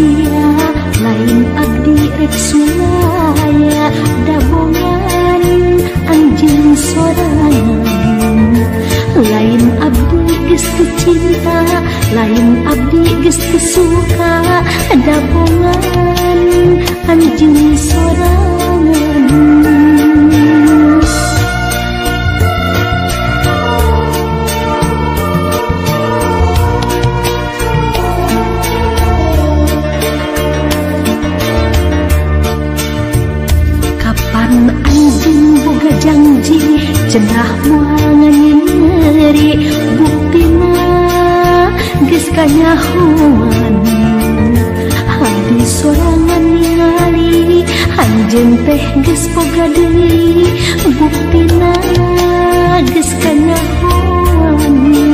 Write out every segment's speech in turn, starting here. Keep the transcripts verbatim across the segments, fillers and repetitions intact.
satia lain abdi rek sulaya dabongan anjeun sorangan lain abdi geus teu cinta lain abdi geus teu suka dabongan anjeun sorangan. Anjing boga janji cenah moal nganyeri buktina geus kanyahoan abdi sorangan ningali anjeun teh geus boga deui buktina geus kanyahoan.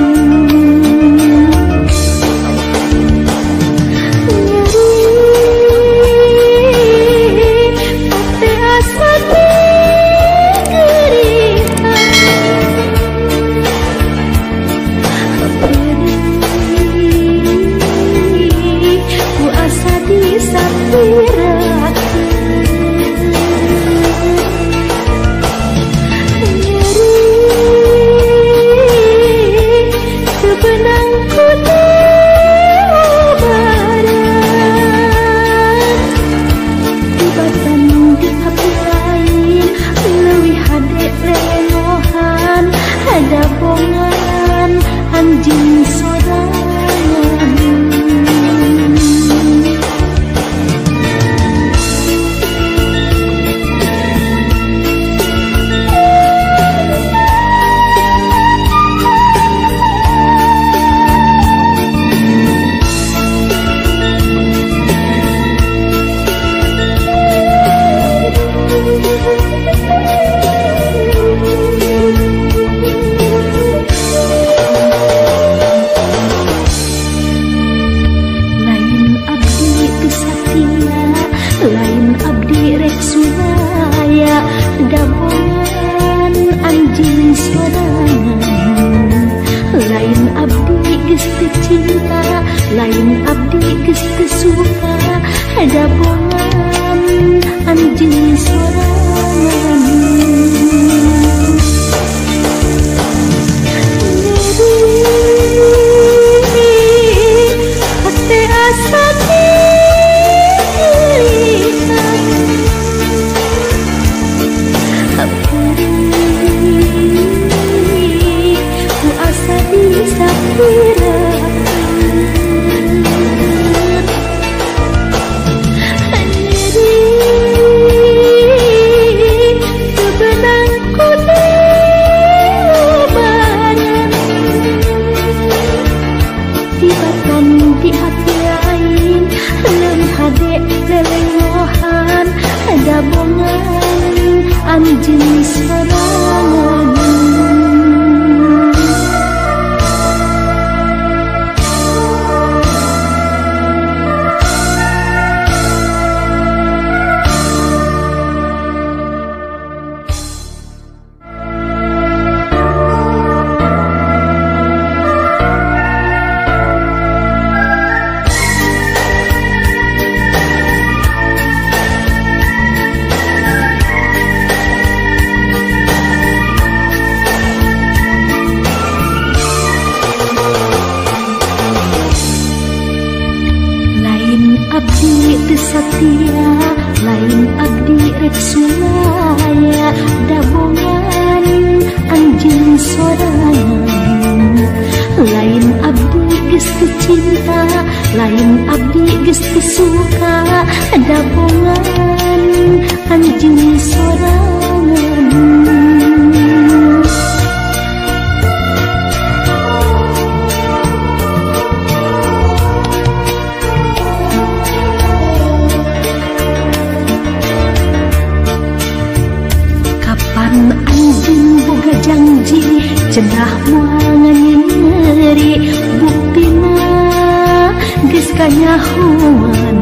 Kanyahoan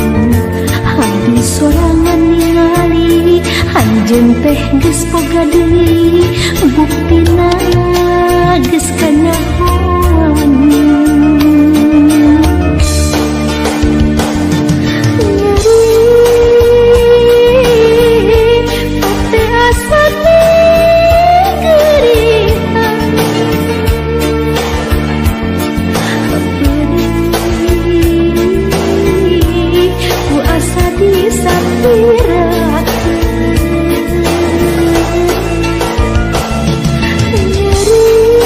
abdi sorangan ningali anjeun teh geus boga deui buktina geus kanyahoan. sapirat nyeri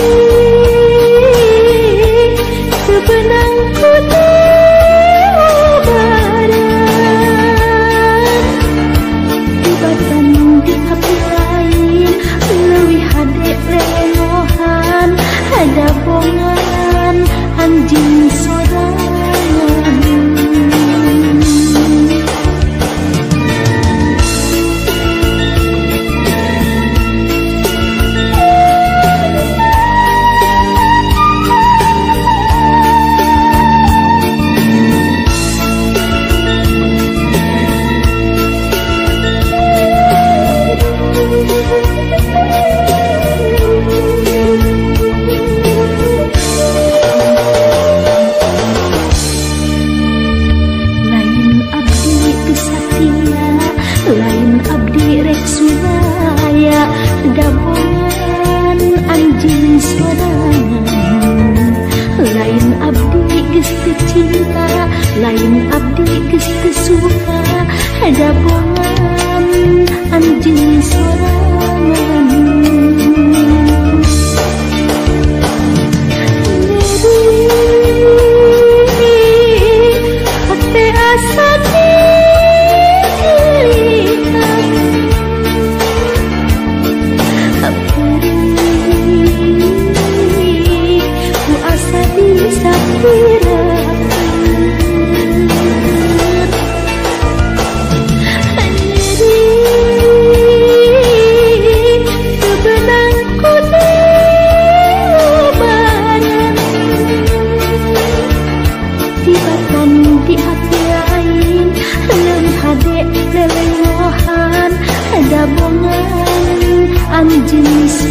sebenangku badan tibatan di hati lain leuwih hade lelengohan ada bongan anjing sorangan lain abdi rek suraya dabongan anjing sorangan lain abdi geus teu cinta lain abdi geus teu suka dabongan anjing sorangan hate asa di hati lain leuwih hade lelengohan ada bongan anjing